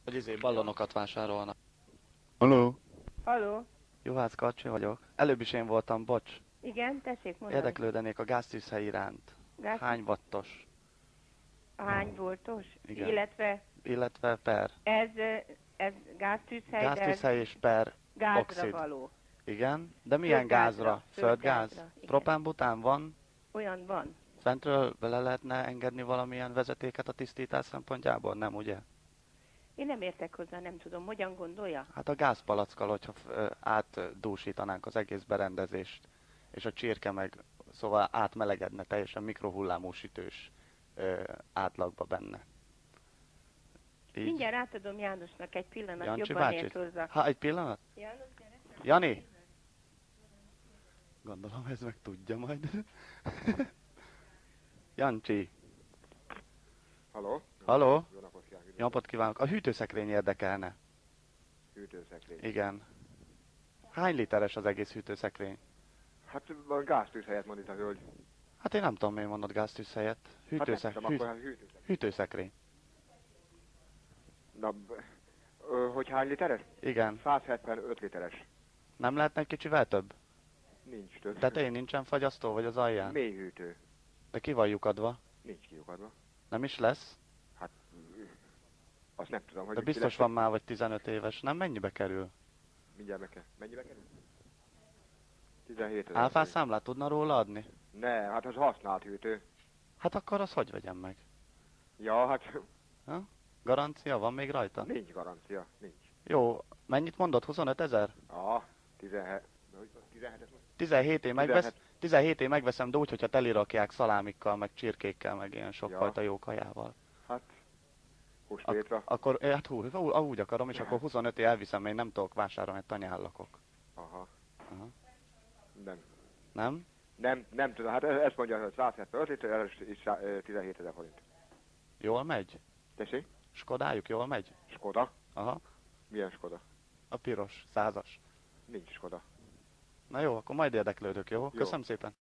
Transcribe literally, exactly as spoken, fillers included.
Hogy izé ballonokat vásárolnak. Haló? Haló? Juhász Karcsi vagyok. Előbb is én voltam, bocs. Igen, tessék mondani. Érdeklődenék a gáztűzhely iránt. Gáz... Hány wattos? Hány voltos? Igen. Illetve Illetve per. ez, ez gáztűzhely, de ez Gáztűzhely és per gázra oxid. való. Igen. De milyen Földgázra, gázra? földgázra, Földgáz? igen. Propánbután van? Olyan van. Fentről bele lehetne engedni valamilyen vezetéket a tisztítás szempontjából? Nem, ugye? Én nem értek hozzá, nem tudom. Hogyan gondolja? Hát a gázpalackkal, hogyha ö, átdúsítanánk az egész berendezést, és a csirke meg szóval átmelegedne teljesen mikrohullámú sütős ö, átlagba benne. Így. Mindjárt átadom Jánosnak egy pillanat, Jancsi jobban bácsit? ért hozzá. Ha, egy pillanat? János, gyere. Jani? Gondolom ez meg tudja majd. Jancsi. Haló? Haló? Jó napot kívánok. Jó napot kívánok. A hűtőszekrény érdekelne. Hűtőszekrény. Igen. Hány literes az egész hűtőszekrény? Hát a gáztűzhelyet mond itt a hölgy. Hát én nem tudom, miért mondod gáztűz helyett. Hűtőszek... Hát nem tudom, hű... akkor hát hűtőszekrény. Hűtőszekrény. Na, b- ö, hogy hány literes? Igen. száz hetvenöt literes. Nem lehetne egy kicsivel több? Nincs több. Tetején nincsen fagyasztó, vagy az alján? Mély hűtő. De ki van lyukadva? Nincs kiukadva. Nem is lesz? Hát, ö, azt nem tudom, hogy... De ki biztos lesz. van már, vagy tizenöt éves. Nem mennyibe kerül? Mindjárt meg kell. Mennyibe kerül? tizenhét ezer. Áfás számlát tudna róla adni? Ne, hát az használt hűtő. Hát akkor az hogy vegyem meg? Ja, hát Ha? Garancia van még rajta? nincs garancia. Nincs. Jó, mennyit mondott? huszonöt ezer? Ah, tizenhét... tizenhetet most? tizenhét én, megvesz, tizenhet. tizenhét én megveszem, de úgy, hogyha telirakják szalámikkal, meg csirkékkel, meg ilyen Ja. sokfajta jó kajával. Hát, húsvétra. Ak- akkor, eh, hát hú, hú, úgy akarom, és akkor huszonöt elviszem, mert én nem tudok vásárolni, mert tanyán lakok. Aha. Aha. Nem. Nem? Nem, nem tudom, hát e- ezt mondja, hogy száz hetvenöt liter, és szá- ö, tizenhét ezer forint. Jól megy? Tessék? Skodájuk jól megy? Skoda? Aha. Milyen Skoda? A piros, százas. Nincs Skoda. Na jó, akkor majd érdeklődök, jó? Jó. Köszönöm szépen.